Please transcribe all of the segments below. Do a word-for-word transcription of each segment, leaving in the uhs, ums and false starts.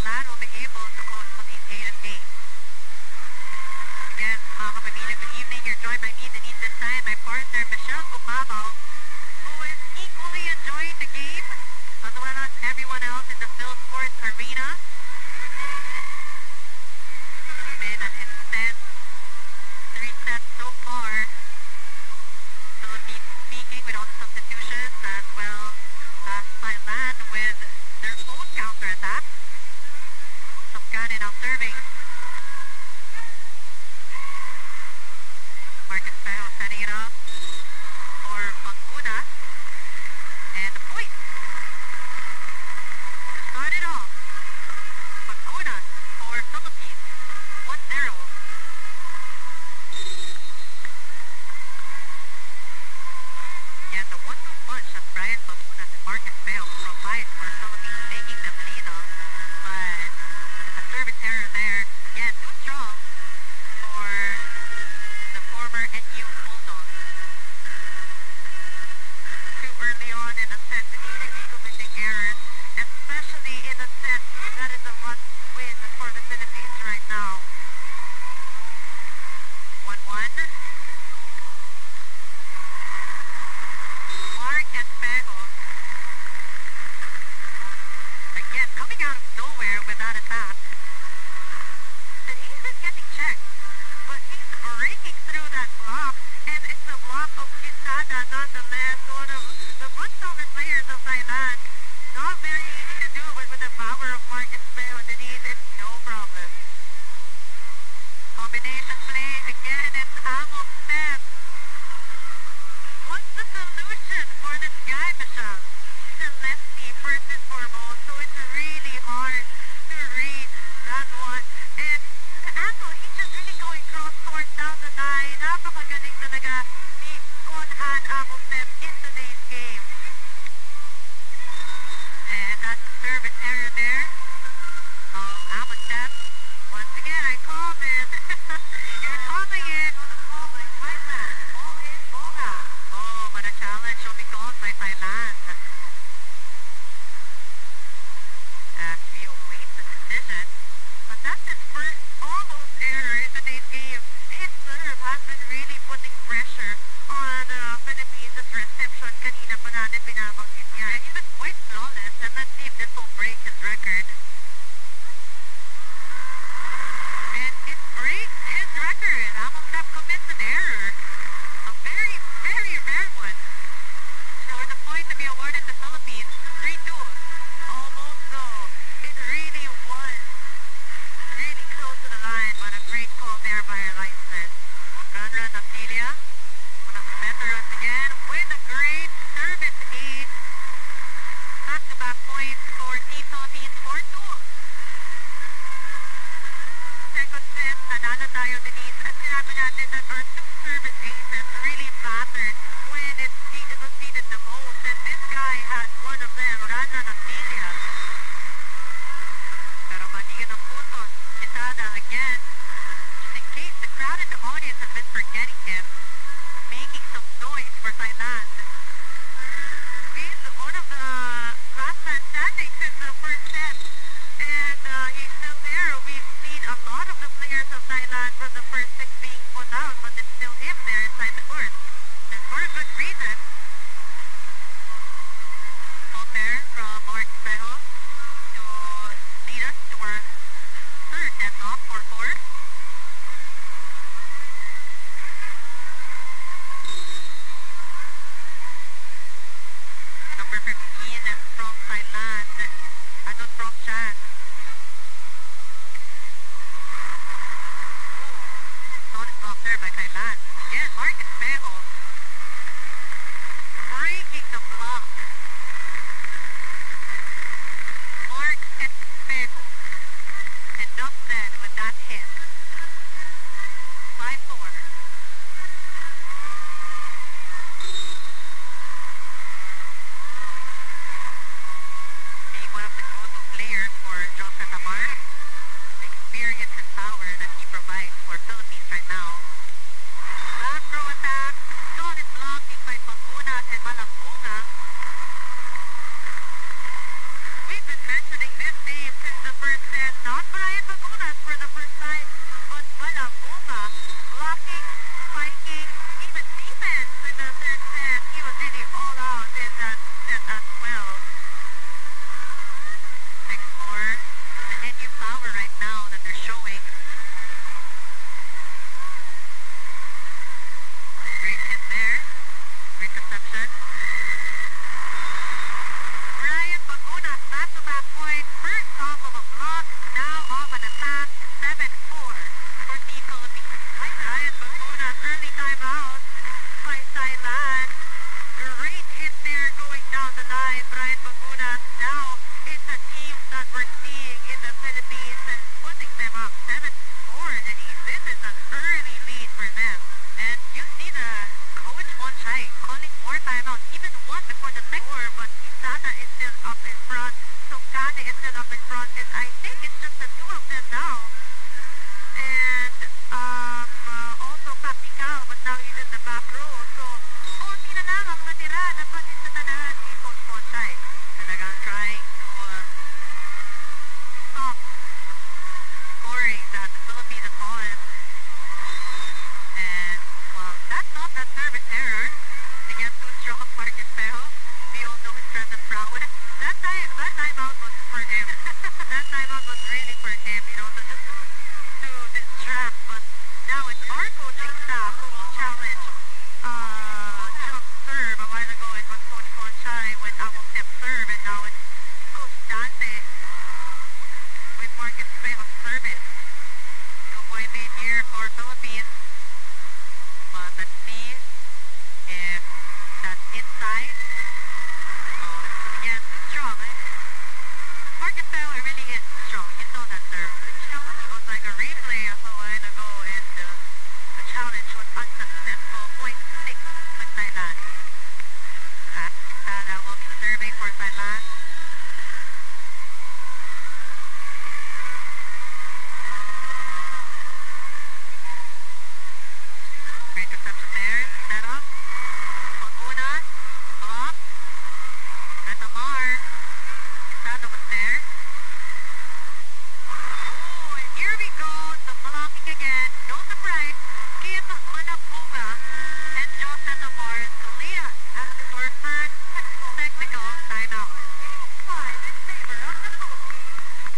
Thailand will be able to close Philippines eight and eight. Again, mga kapamilya, good evening. You're joined by me, Denise, this time, my partner, Michelle Gumabaw, who is equally enjoying the game, as well as everyone else in the Phil Sports Arena. It's been an intense three sets so far. Philippines speaking with all the substitutions, as well as Thailand with their own counter-attack. Sopkane now serving. Marcus Pejo setting it up for Panguna. And the point. To start it off, Panguna for Philippines. one zero. Yeah, the one two punch that Brian Panguna and Marcus Pejo provide for Philippines, making them lead on. But a service error there. Yeah, too strong for the former N U Bulldogs. Too early on in the set to be committing errors, especially in a set that is a must-win for the Philippines right now. one one. Marcus Pejo. Again, coming out of nowhere with that attack. And he's been getting checked. But he's breaking through that block, and it's a block of Quisada nonetheless, one of the much stronger players of Thailand. Not very easy to do, but with the power of Marcus Pejo, Denise, it's no problem. Combination play again, it's Amon Step. What's the solution for this guy, Michelle? He's a lefty first and foremost, so it's really hard to read that one. And Anto, he's just really going cross-court down the line. Napakagaling talaga ni Conhan Amostep in today's game. And that's the service error there of Amostep. Once again, I called it. You're calling it. Oh, my Thailand. Ball in, ball out. Oh, but a challenge will be called by Thailand. As we await the decision. But that's his first almost error in today's game. His serve has been really putting pressure on uh, Philippines' reception. Kanina pa natin binabanggit niya. He's been quite flawless, and let's see if this will break his record. And it breaks his record. Amostep commits an error. A very, very rare one. For the point to be awarded to Philippines. three two. Almost though. It really was really close to the line, but a great call there by our linesman. Run-run of Celia. One of the veterans again with a great service ace. Back-to-back points for Team Philippines four two. Second set, nanalo tayo, Denise. At sinabi natin that our two service aces really mattered when it, it was needed the most. And this guy had one of them, Run-run of Celia. Pero manigan ng puntos. Quisada again. Just in case the crowd in the audience has been forgetting him, making some noise for Thailand. He's one of the last man standing since the first set. And uh, he's still there. We've seen a lot of the players of Thailand from the first six being put out, but it's still him there inside the court. And for a good reason. Ball there from Marcus Pejo to lead us to our third net off for four. Number fifteen from Thailand, Anut Prongchan. Solid block there by Thailand. Again, Marcus Pejo breaking the block. Marcus Pejo. Enough said with that hit. five four. Being one of the go-to players for Joseph Amar, the experience and power that he provides for Philippines right now. Back row attack, solid blocking by Panguna and Malambunga. Great reception. Brian Baguna, back-to-back point. First off of a block, now off an attack. seven four for Team Philippines. Brian Baguna, early timeout by Thailand. Great hit there going down the line. Brian Baguna, now it's a team that we're seeing in the Philippines and putting them up seven four. Denise, this is an early lead for them. And you see the coach Monchai calling more timeouts, even one before the second four, but Isata is still up in front. Sokane is still up in front, and I think it's just the two of them now. And um, uh, also Pacquiao, but now he's in the back row. So, konti na lang ang matira na panisatanan ni Coach Monchai. Talagang trying to uh, stop scoring that the Philippines have fallen. And, well, that's not that service error against too strong Marcus Pejo. We all know his strength and prowess. That time, that timeout was for him. That timeout was really for him, you know, to just to distract. But now it's our coaching staff who will challenge uh, jump serve. A while ago it was Coach Monchai with Among Tip serve, and now it's Coach Dante with Marcus Pejo's service. Two-point lead here for Philippines. But let's see if that's inside. Oh, again, strong. Eh? Marcus Pejo really is strong. You saw that serve. It was like a replay of a while ago, and uh, the challenge was unsuccessful. Point six with Thailand. That will be serving for Thailand. Great reception there. Set up. Baguna. Block. Betamar. Isata was there. Oh, and here we go. The blocking again. No surprise. Kim Manapunga and Joe Betamar. Leah has to score first technical timeout. Five in favor of the Philippines.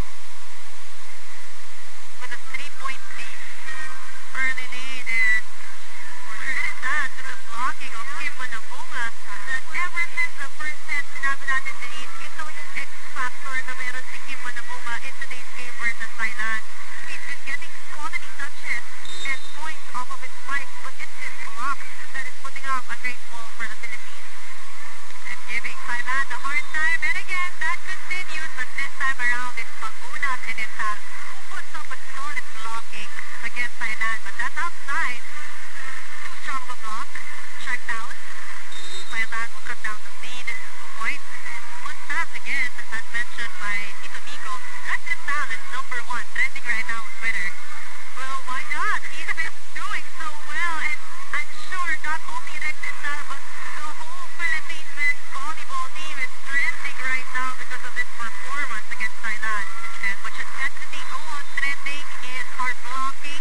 With a three-point lead. Early lead, and credit that to the blocking of Kim Manapunga, that ever since the first set, sinabi natin Denise, ito yung X-factor na meron si Kim Manapunga in today's game versus Thailand. He's been getting quality touches and points off of his spike, but it's his block that is putting up a great ball for the Philippines. And giving Thailand a hard time, and again, that continues, but this time around, it's Baguna and Intal who puts up a solid blocking against Thailand, but that's outside. Too strong of a block, checked out. Thailand will cut down the lead, two points. Fun fact again, as mentioned by Tito Mico, Rex Intal is number one, trending right now on Twitter. Well, why not? He's been doing so well, and I'm sure not only Rex Intal, but the whole Philippines men's volleyball team is trending right now because of this performance against Thailand. And what should definitely go on trending is our blocking.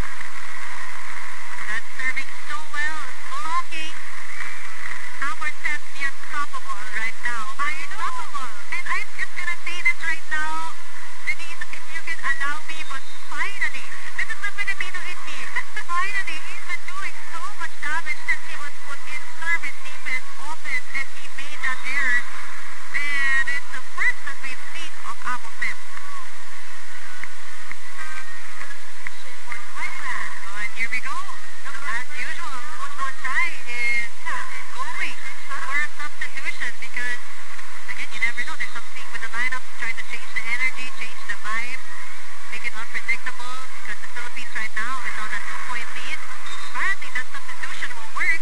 That's serving so well, blocking. Our set the unstoppable right now. Unstoppable. And I'm just gonna say this right now, Denise, if you can allow me, but finally, this is the Filipino hit team. Finally, he's been doing so much damage since he was put in service defense offense, and he made that error. And it's the first that we've seen of Among Tip. Oh, and here we go. As usual, Coach Monchai is going for a substitution because, again, you never know. There's something with the lineup, trying to change the energy, change the vibe, make it unpredictable because the Philippines right now is on a two-point lead. Apparently, that substitution will work.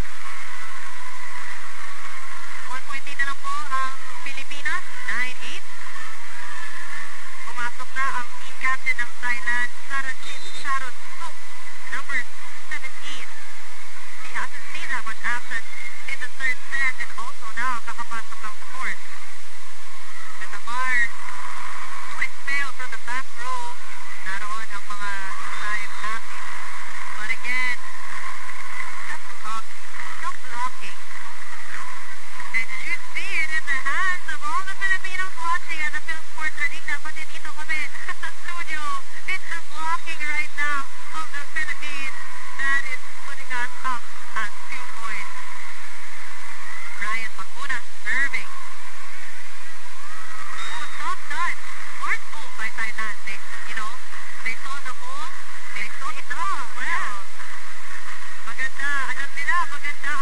One-point lead na lang po ang Pilipinas, nine eight. Pumasok na ang team captain ng Thailand, Sarajit Sharon Suk, number seventeen. He hasn't seen that much action in the third set, and also now kakapasok lang sa fourth. Betamar, twin fail from the back row. Naroon ang mga time natin. But again, just blocking, just blocking. And you see it in the hands of all the Filipinos watching at the Film Sports Arena, but dito kami sa studio. It's the blocking right now of the Philippines that is putting us up at two points.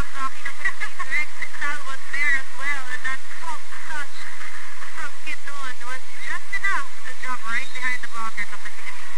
blocking of Philippines. Rex Sal was there as well, and that soft touch from Quindon was just enough to drop right behind the blockers of the Philippines.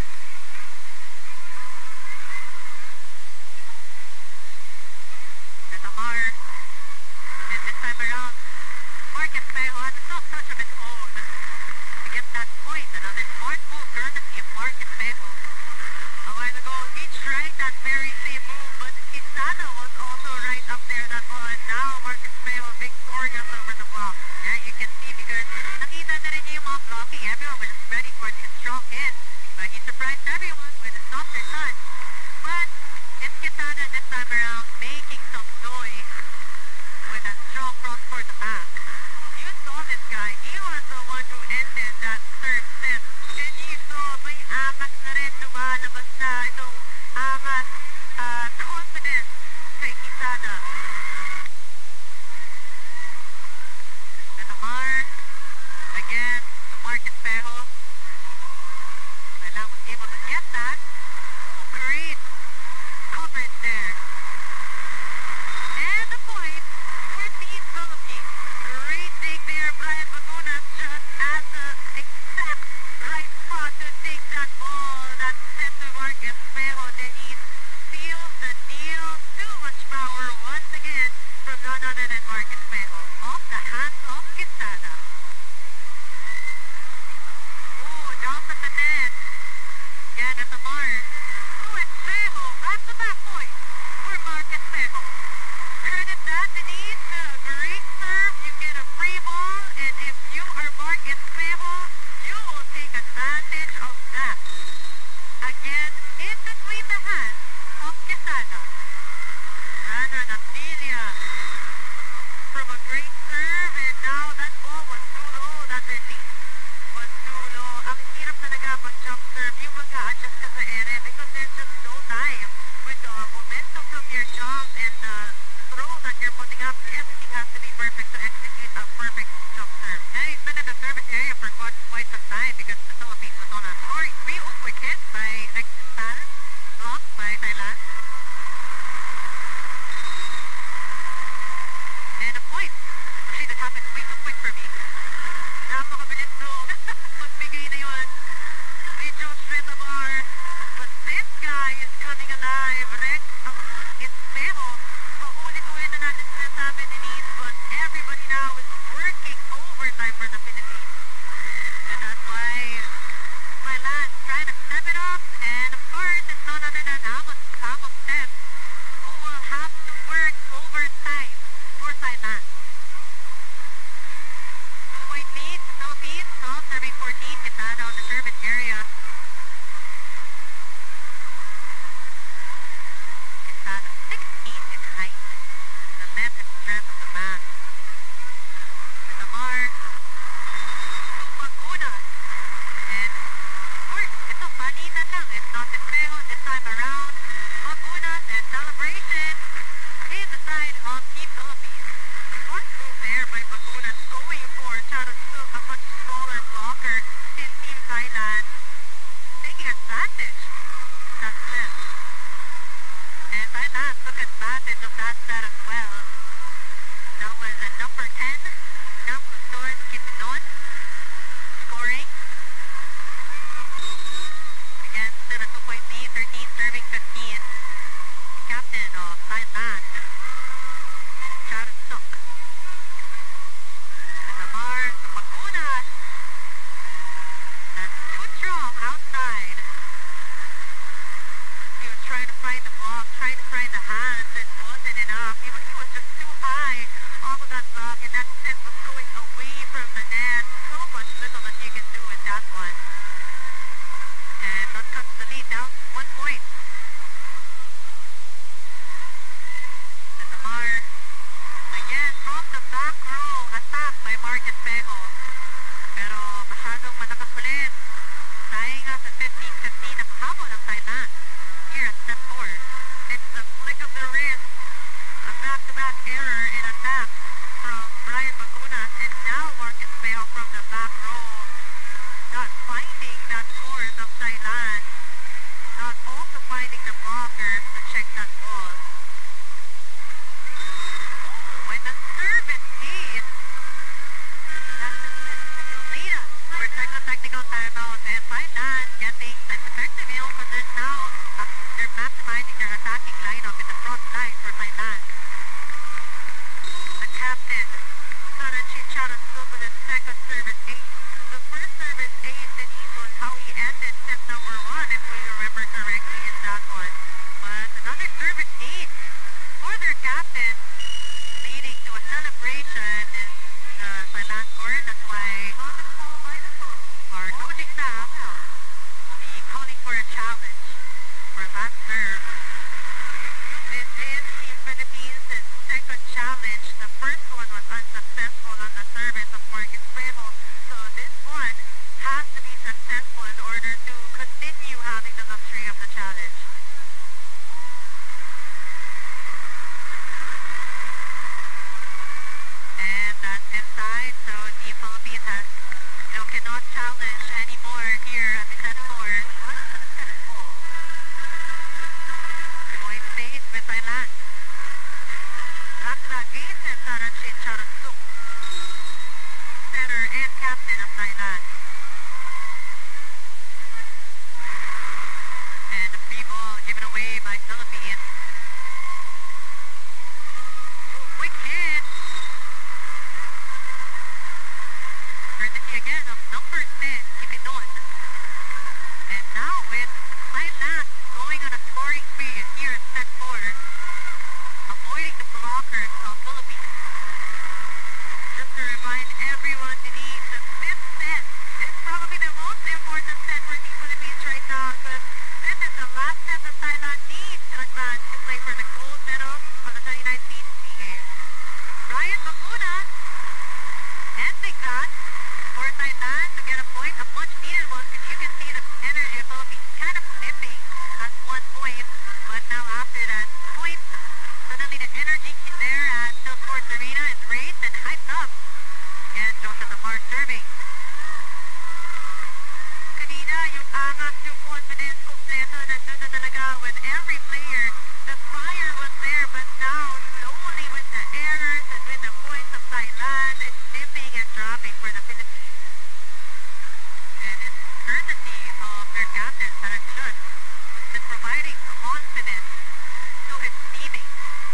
And Amar, and this time around, Mark Espejo had a soft touch of his own to get that point. Another smart move courtesy of Mark Espejo. A while ago, he tried that very same move, but Quintana was also right up there that ball, and now Mark Espejo victorious over the block. Yeah, you can see because nakita na rin niya yung mga blocking. Everyone was ready for his strong hit, but he surprised everyone with a softer touch. But it's Quintana this time around making some noise with a strong cross for the back. You saw this guy. He was the one who ended that third set. And you saw may amas na rin lumalabas na itong amas uh, confidence kay Quintana. And Amar, again, to Mark Espejo. Mailang was able to get that. Oh, great coverage there. And the point for Team Philippines. Great take there, Brian Bagunas just at the exact right spot to take that ball that sent to Mark Espejo. Denise seals the deal. Too much power once again from none other than Mark Espejo. Off the hands of Quintana. Oh, down to the net. Again at the mark. To Espejo. Back-to-back point for Mark Espejo. Turn it back, Denise. A great serve. You get a free ball. And if you are Mark Espejo, you will take advantage of that. Again, in between the hands of Quintana. Ana Natilia from a great serve, and now that ball was too low. That release was too low. Ang hirap talaga mag-jump serve. Yung mag-a-adjust ka sa ere because there's just no time with the momentum from your jump and the throw that you're putting up. Everything has to be perfect to execute a perfect jump serve. Now he's been in the service area for quite, quite some time because the Philippines was on a scoring spree. Oh, quick hit by Rex Sal, blocked by Thailand. And a point. Actually, that happened way too quick for me. Napakabilis to magbigay na yun. Medyo straight the bar. But this guy is coming alive. Rex Espejo. Paulit-ulit na natin sinasabi, Denise, but everybody now is working overtime for the Philippines. And that's why Thailand trying to step it up. And of course, it's none other than Amos, Amos Step, who will have to work overtime for Thailand. Two-point lead, Philippines, twelve serving fourteen, Quintana on the service area. Quintana, six eight in height. The length and strength of the man. With Amar, Bagunas. And of course, ito palitan lang. It's not Espejo this time around. Bagunas and celebration in the side of Team Philippines. Smart move there by Bagunas going for Charon Silk, a much smaller blocker in Team Thailand. Taking advantage of that set. And Thailand took advantage of that set as well. That was a number ten, number North Quindon, scoring. Again, still a two-point lead, thirteen serving fifteen. Captain of Thailand, Charon Silk. And Amar to Bagunas. That's too strong outside. He was trying to find the block, trying to find the hands. It wasn't enough. He was, he was just too high off of that block, and that set was going away from the net. So much little that you can do with that one. And that cuts the lead down to one point. And Amar, again, from the back row, attacked by Mark Espejo. Pero masyadong malakas ulit. Tying up at fifteen fifteen ang habol ng Thailand here at step four. It's the flick of the wrist. A back-to-back error in attack from Brian Bagunas, and now Mark Espejo from the back row. Not finding that course of Thailand. Not also finding the blockers to check that ball. out, and Thailand getting the effective, you know, because there's now, uh, they're maximizing their attacking lineup in the front line for Thailand. The captain, Sarachi Charasuk with his second service ace. The first service ace, Denise, was how he ended set number one, if we remember correctly in that one. But another service ace for their captain, leading to a celebration in the Thailand court. That's why our coaching staff will be calling for a challenge for that serve. This is Team Philippines' second challenge. The first one was unsuccessful on the service of Marcus Prevo. So this one has to be successful in order to continue having the luxury of the challenge. And that's inside, so the Philippines has, you know, cannot challenge anymore here at the set court. Point stays with Thailand. Raksa Gaisen Sarachin Charasuk, setter and captain of Thailand. And a free ball given away by Philippines. Quick hit. Courtesy again of number ten, Kipinon. And now with Thailand going on a scoring spree here in set four, avoiding the blockers of Philippines. Just to remind everyone, Denise, the fifth set is probably the most important set for Team Philippines right now, because this is the last set that Thailand needs to advance to play for the gold medal of the twenty nineteen SEA Games. Brian Bakuna ending that for Thailand to get a point, a much needed one, because you can see the energy of Philippines kind of slipping at one point, but now after that point, suddenly the energy there at Phil Sports Arena is raised and hyped up. Again, Joseph Amar serving. Kanina, yung angas, yung confidence, kompleto, nandun na talaga with every player. The fire was there, but now, slowly with the errors and with the points of Thailand, it's dipping and dropping for the Philippines. And it's courtesy of their captain, Sarang Chun, who's been providing confidence to his teammates.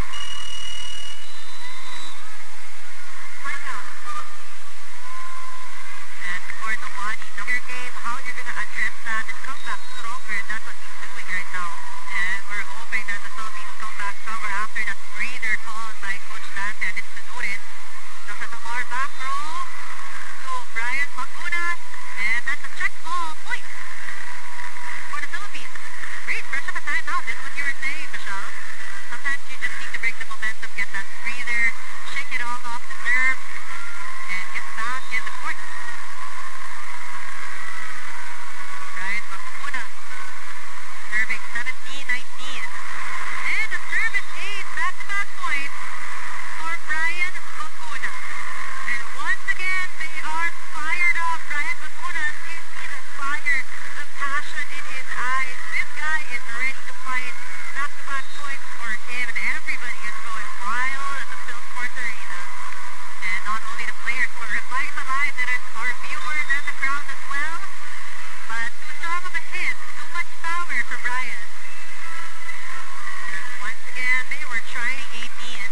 And for the one, you know your game, how you're going to address that and come back stronger. That's what he's doing right now. And we're hoping that the Philippines come back stronger after that breather called by Coach Dante and it's Tanurin. So for the more back row to Brian Bakuna, and that's a check ball point for the Philippines. Great, fresh up a time now. This is what you were saying, Michelle. Sometimes you just need to break the momentum, get that breather, shake it all off the nerve, and get back in the court. Brian Bakuna serving seventeen nineteen. And a service eight back-to-back points for Brian Bakuna. And once again, they are fired up. Brian Bakuna, you see the fire, the passion in his eyes. This guy is ready to fight. Back-to-back points for him, and everybody is going wild at the Phil Sports Arena. And not only the players who are revitalized, and it's our viewers and the crowd as well. But too strong of a hit, too much power for Brian. Once again, they were trying eighteen.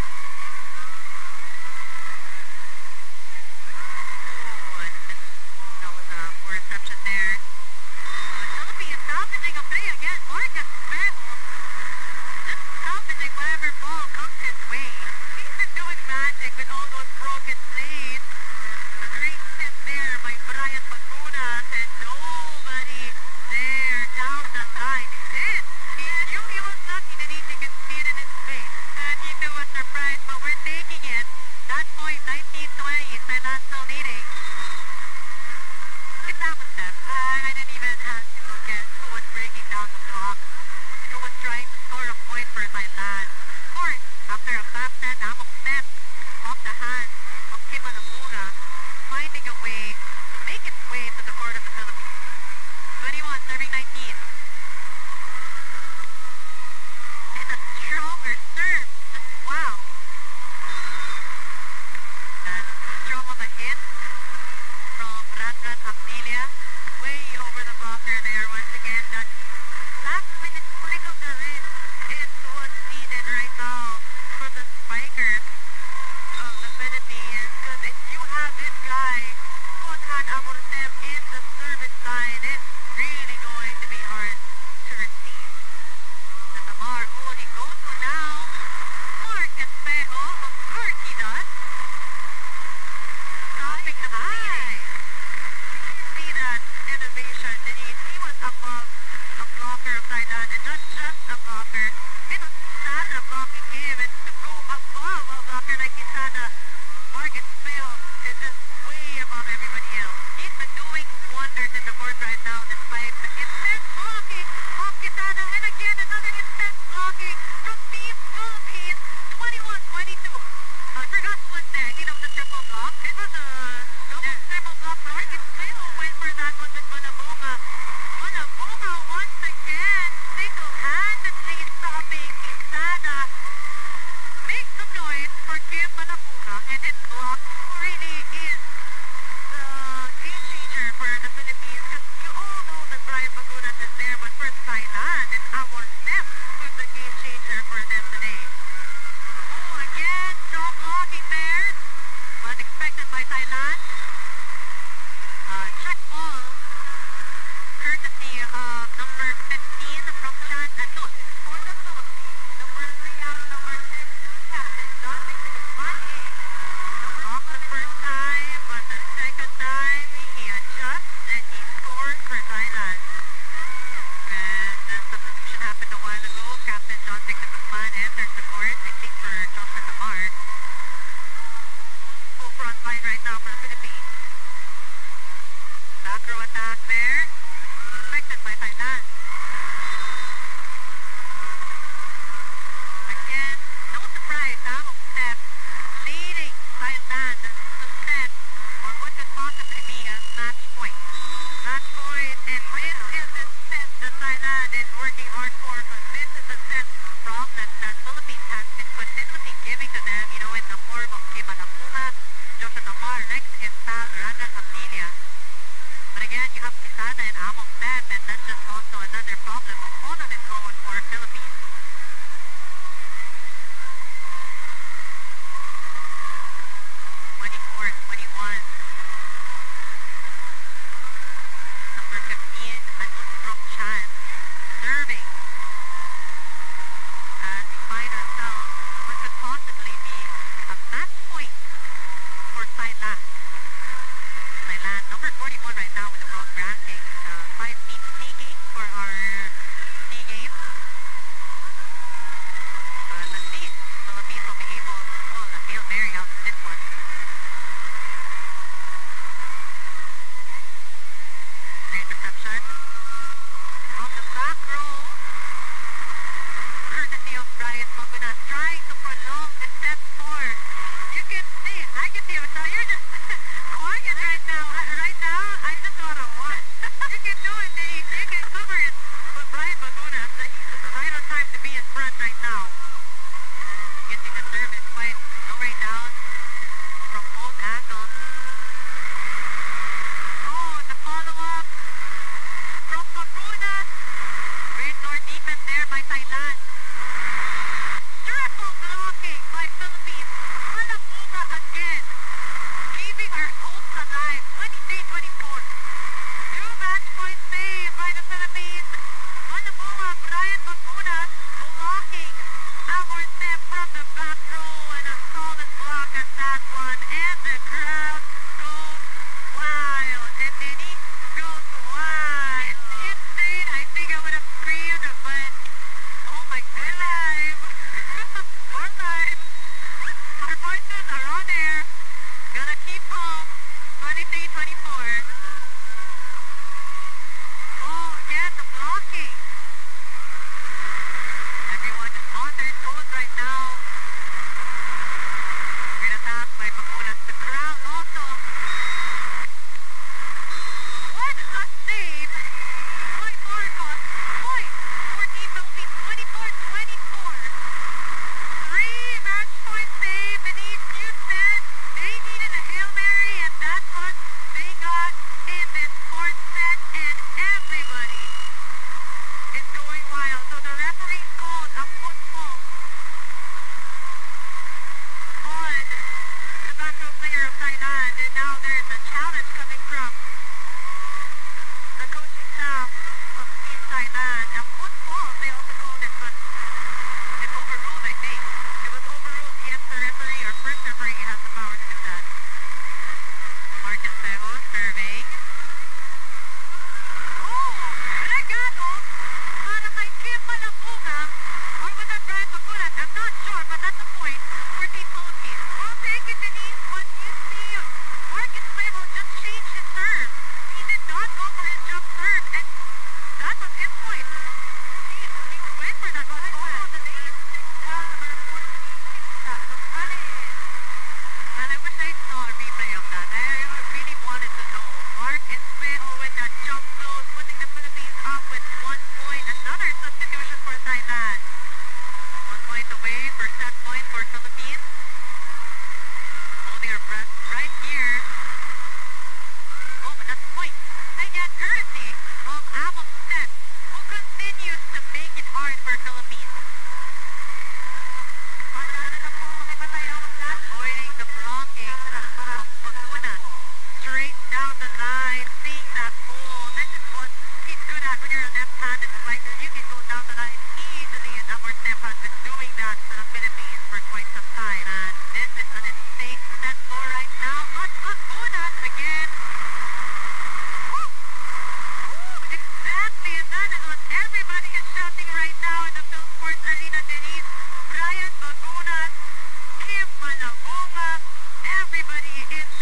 Oh, and that was a poor reception there. The Philippines salvaging a play again. Marcus Prevo just salvaging whatever ball comes his way. He's been doing magic with all those broken plays. The great tip there by Brian Bakuna, and nobody there down the side. He did. He knew he was lucky that he could see it in his face. And he knew a surprise, but we're taking it. That point, nineteen twenty, Thailand still leading. It's out with them. I didn't even have to look at who was breaking down the block, who was trying to score a point for Thailand. Of course, after a back set, Amok step off the hands of Kim Anamura, finding a way to make its way to the court of the Philippines. twenty-one serving nineteen. And a stronger serve. Just wow. And strong on the hit from Radrat Abdilia. pressure there once again. That last minute flick of the wrist is what's needed right now for the spikers of the Philippines. Because if you have this guy, Conrad Amortem, in the service line, it's really going to be hard to receive. The Tamar, who he goes to now, Mark Espejo, of course he does. Stopping the high. See that innovation, Denise. He was above a blocker of Thailand, and not just a blocker. It was Quintana blocking him, and to go above a blocker like Quintana, Mark Espejo is just way above everybody else. He's been doing wonders in the court right now, despite the intense blocking of Quintana, and again another intense blocking from Team Philippines, twenty-one twenty-two. I forgot what the hit of the triple block. It was a double triple block. Mark Espejo went for that one with Manabunga. Manabunga once again single-handedly stopping Quintana. Makes the noise for Kim Manabunga, and his block really is the game changer for the Philippines, because you all know that Brian Bagunas is there, but for Thailand, it's Amor Step who's the game changer for them today. Oh, again, strong blocking there, unexpected by Thailand. Uh, check ball, courtesy of number fifteen from Chan Atut. For the Philippines, number three out, number six, Captain John Victor. Off the first time, but the second time he adjusts and he scores for Thailand. And the substitution happened a while ago. Captain John Victor Guzman enters the court, I think for Joshua Tamar. Full front line right now for the Philippines. Back row attack there, expected by Thailand. Again, no surprise, Amor Step leading Thailand to set or what could possibly be a match point. Match point, and this is the set that Thailand is working hard for, but this is the set problem that Philippines has been consistently giving to them, you know, in the form of Kim Manabunga, Joshua Tamar, Rex Estal, Rangan Amelia. But again, you have Quintana and Amor Step, and that's just also another problem of all of it going for Philippines. twenty-four twenty-one. Number fifteen, Anut from Chan, serving. As we find ourselves, what could possibly be a match point for Thailand. Thailand, number forty-one right now with the world ranking, uh, five team C game for our C game. But let's see, Philippines will be able to pull a Hail Mary out of this one. Great reception. On the back row, courtesy of Brian Bagunas, trying to prolong the set four. You can see, I can see, so you're just quiet right now. Right now, I just want to watch. You can do it, Denise. You can cover it. But Brian Bagunas, it's right on time to be in front right now. Getting the service quite no right down from both angles. Oh, the follow-up from Bagunas. Great door defense there by Thailand. Triple blocking by Philippines. Manabunga again, keeping our hopes alive. twenty-three twenty-four. Two match point save by the Philippines. Manabunga, Brian Bagunas blocking Amor Step from the back row, and a solid block at that one. And the crowd goes wild. And Denise goes wild. It's insane. I think I would have screamed, but oh my god, live. We're live. Our voices are on air. Gotta keep calm. twenty-three twenty-four. Oh, again, the blocking. Everyone is on their toes right now. Great attack by Bagunas. The crowd also. What a save by Marcos. Point for Team Philippines. twenty-four twenty-four. Three match point save. Denise, you said they needed a Hail Mary, and that's what they got. player of Thailand, and now there's a challenge coming from the coaching staff of Team Thailand. A football, they also called it, but it's overruled, I think. It was overruled. Yes, the referee or first referee has the power to do that. Marcus Pejo serving. Oh, regalo para kay Kim Malapunga, or was that Brian Magulat? I'm not sure, but that's the point for Team Philippines. I'll take it, Denise, but you see, Marcus Pejo just changed his serve. He did not go for his jump serve, and that was his point. He, he went for that, but oh, the name. And I wish I saw a replay of that. I really wanted to know. Marcus Pejo with that jump close, putting the Philippines up with one point. Another substitution for Thailand. One point away for set point for Philippines. Holding our breath right here. Oh, but that's a point. And yet, courtesy of Amon Steph, who continues to make it hard for Philippines. Avoiding the blocking of Paguna. Straight down the line, seeing that hole. This is what he's good at when you're a left-handed striker. You can go down the line easily, and Amor Steph has been doing that for the Philippines for quite some time. And this is an insane set score right now. But Paguna again. Woo! Woo! Exactly, and that is what everybody is shouting right now in the Phil Sports Arena, Denise. Brian Paguna, Kim Malapunga, everybody is